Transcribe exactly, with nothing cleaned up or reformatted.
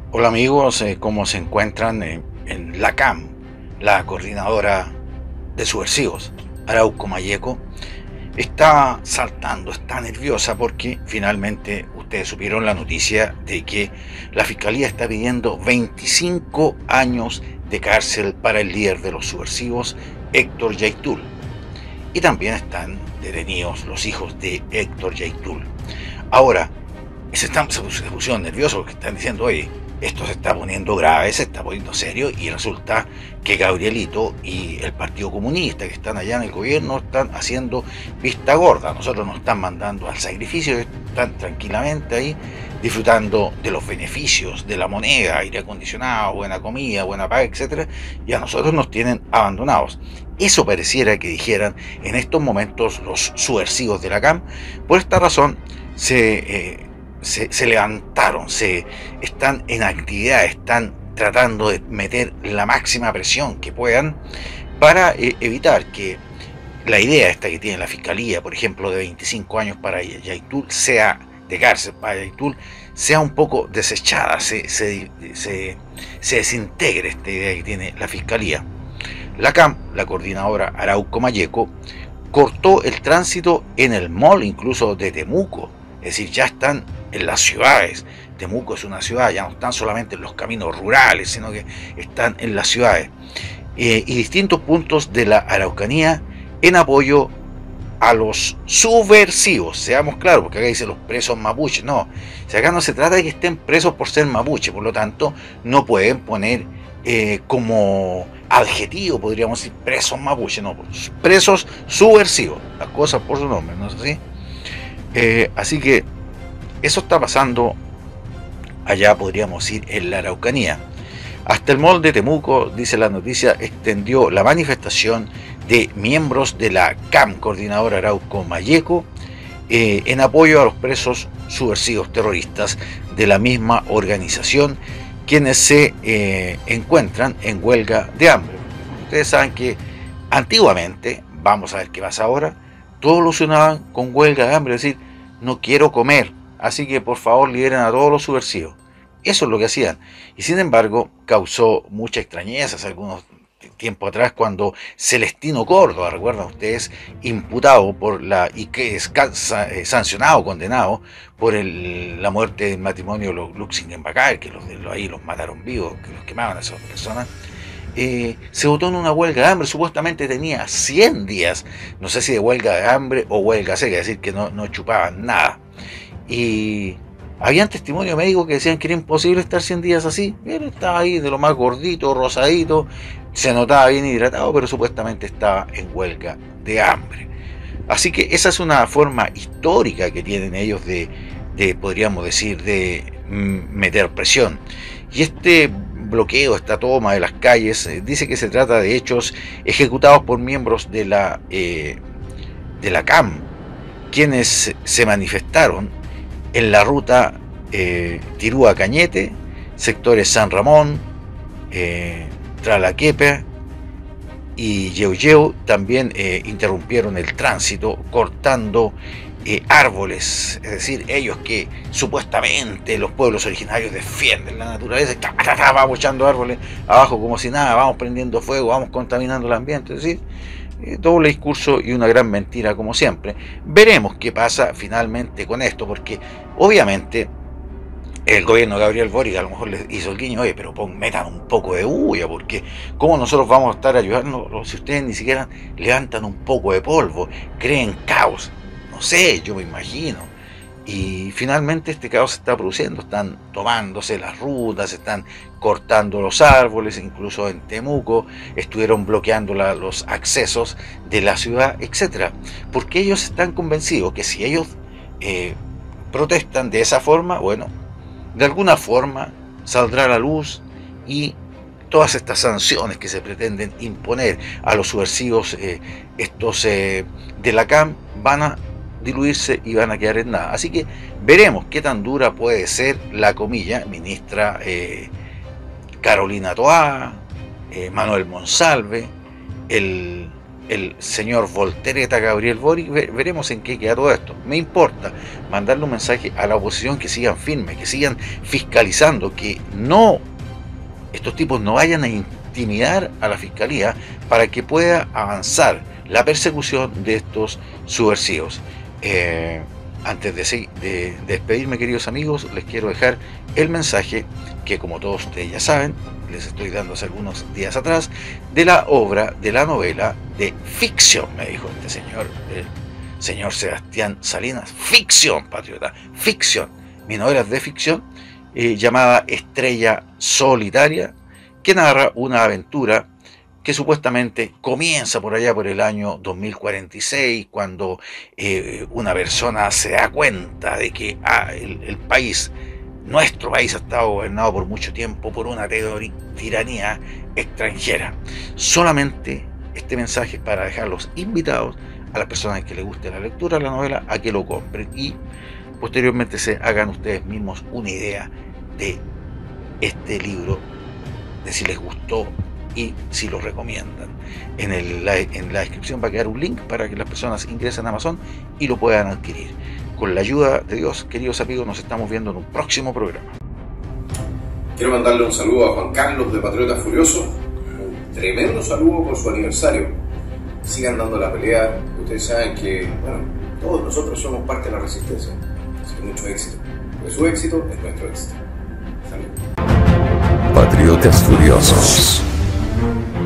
Hola amigos, eh, ¿cómo se encuentran en, en la C A M, la coordinadora de subversivos? Arauco Mayeco está saltando, está nerviosa porque finalmente ustedes supieron la noticia de que la Fiscalía está pidiendo veinticinco años de cárcel para el líder de los subversivos, Héctor Yaitul. Y también están detenidos los hijos de Héctor Yaitul. Ahora, se, están, se pusieron nerviosos porque están diciendo, oye, esto se está poniendo grave, se está poniendo serio, y resulta que Gabrielito y el Partido Comunista que están allá en el gobierno están haciendo vista gorda. Nosotros nos están mandando al sacrificio, están tranquilamente ahí disfrutando de los beneficios de la moneda, aire acondicionado, buena comida, buena paga, etcétera, y a nosotros nos tienen abandonados. Eso pareciera que dijeran en estos momentos los subversivos de la C A M. Por esta razón se eh, Se, se, levantaron, se están en actividad, están tratando de meter la máxima presión que puedan para eh, evitar que la idea esta que tiene la Fiscalía, por ejemplo, de veinticinco años para Yaitul, sea de cárcel para Yaitul, sea un poco desechada, se, se, se, se desintegre esta idea que tiene la Fiscalía. La C A M, la coordinadora Arauco Mayeco, cortó el tránsito en el mall incluso de Temuco. Es decir, ya están en las ciudades. Temuco es una ciudad, ya no están solamente en los caminos rurales, sino que están en las ciudades. Eh, y distintos puntos de la Araucanía en apoyo a los subversivos. Seamos claros, porque acá dice los presos mapuches. No, si acá no se trata de que estén presos por ser mapuche, por lo tanto, no pueden poner eh, como adjetivo, podríamos decir, presos mapuche, no, presos subversivos. Las cosas por su nombre, ¿no es así? Eh, así que eso está pasando allá, podríamos ir en la Araucanía. Hasta el mall de Temuco, dice la noticia, extendió la manifestación de miembros de la C A M, coordinadora Arauco Mayeco, eh, en apoyo a los presos subversivos terroristas de la misma organización, quienes se eh, encuentran en huelga de hambre. Ustedes saben que antiguamente, vamos a ver qué pasa ahora, todos lo solucionaban con huelga de hambre, es decir, no quiero comer, así que por favor liberen a todos los subversivos. Eso es lo que hacían. Y sin embargo, causó mucha extrañeza hace algunos tiempo atrás cuando Celestino Córdoba, recuerdan ustedes, imputado por la y que es sancionado, condenado por el, la muerte del matrimonio de los Luxingen-Bacall, que los, los, ahí los mataron vivos, que los quemaban a esas personas. Eh, se votó en una huelga de hambre, supuestamente tenía cien días, no sé si de huelga de hambre o huelga seca, es decir, que no, no chupaban nada. Y habían testimonios médicos que decían que era imposible estar cien días así. Él estaba ahí de lo más gordito, rosadito, se notaba bien hidratado, pero supuestamente estaba en huelga de hambre. Así que esa es una forma histórica que tienen ellos de, de podríamos decir, de meter presión. Y este bloqueo, esta toma de las calles, eh, dice que se trata de hechos ejecutados por miembros de la, eh, de la C A M, quienes se manifestaron en la ruta eh, Tirúa-Cañete, sectores San Ramón, eh, Tralaquepa y Yeuyeu. También eh, interrumpieron el tránsito cortando eh, árboles, es decir, ellos que supuestamente los pueblos originarios defienden la naturaleza, ta, ta, ta, vamos echando árboles abajo como si nada, vamos prendiendo fuego, vamos contaminando el ambiente, es decir, eh, doble discurso y una gran mentira como siempre. Veremos qué pasa finalmente con esto, porque obviamente el gobierno de Gabriel Boric a lo mejor les hizo el guiño, oye, pero pon, metan un poco de bulla, porque ¿cómo nosotros vamos a estar ayudando si ustedes ni siquiera levantan un poco de polvo, creen caos? No sé, yo me imagino. Y finalmente este caos se está produciendo, están tomándose las rutas, están cortando los árboles, incluso en Temuco estuvieron bloqueando la, los accesos de la ciudad, etcétera. Porque ellos están convencidos que si ellos eh, protestan de esa forma, bueno, de alguna forma saldrá a la luz y todas estas sanciones que se pretenden imponer a los subversivos, eh, estos eh, de la C A M, van a diluirse y van a quedar en nada. Así que veremos qué tan dura puede ser la comilla ministra eh, Carolina Toá, eh, Manuel Monsalve, el el señor Voltereta Gabriel Boric, veremos en qué queda todo esto. Me importa mandarle un mensaje a la oposición que sigan firmes, que sigan fiscalizando, que no, estos tipos no vayan a intimidar a la fiscalía para que pueda avanzar la persecución de estos subversivos. Eh, antes de, de, de despedirme, queridos amigos, les quiero dejar el mensaje que, como todos ustedes ya saben, les estoy dando hace algunos días atrás, de la obra, de la novela de ficción, me dijo este señor, el señor Sebastián Salinas. Ficción, patriota, ficción. Mi novela es de ficción, eh, llamada Estrella Solitaria, que narra una aventura que supuestamente comienza por allá por el año dos mil cuarenta y seis, cuando eh, una persona se da cuenta de que ah, el, el país, nuestro país, ha estado gobernado por mucho tiempo por una tiranía extranjera. Solamente este mensaje es para dejarlos invitados a las personas que les guste la lectura de la novela a que lo compren y posteriormente se hagan ustedes mismos una idea de este libro, de si les gustó y si lo recomiendan. En, el, en la descripción va a quedar un link para que las personas ingresen a Amazon y lo puedan adquirir. Con la ayuda de Dios, queridos amigos, nos estamos viendo en un próximo programa. Quiero mandarle un saludo a Juan Carlos de Patriota Furioso, un tremendo saludo por su aniversario. Sigan dando la pelea, ustedes saben que, bueno, todos nosotros somos parte de la resistencia, así que mucho éxito, porque su éxito es nuestro éxito. Salud. Patriotas Furiosos.